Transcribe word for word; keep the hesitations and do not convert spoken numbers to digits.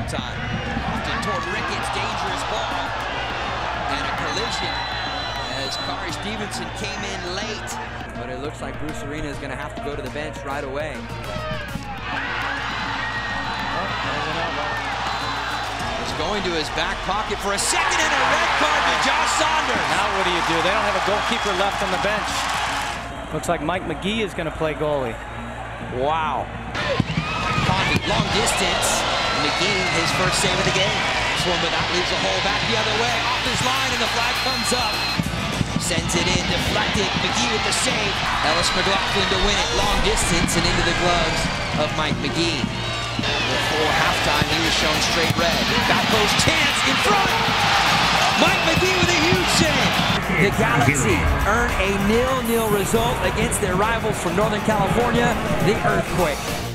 time. Often toward Ricketts, dangerous ball. And a collision as Kari Stevenson came in late. But it looks like Bruce Arena is going to have to go to the bench right away. He's going to his back pocket for a second and a red card to Josh Saunders. Now what do you do? They don't have a goalkeeper left on the bench. Looks like Mike Magee is going to play goalie. Wow. Coffey, long distance. Magee, his first save of the game. This one, but that leaves a hole back the other way. Off his line, and the flag comes up. Sends it in, deflected. Magee with the save. Ellis McLaughlin to win it. Long distance and into the gloves of Mike Magee. Before halftime, he was shown straight red. Back post chance in front. Mike Magee with a huge save. The Galaxy earn a nil nil result against their rivals from Northern California, the Earthquake.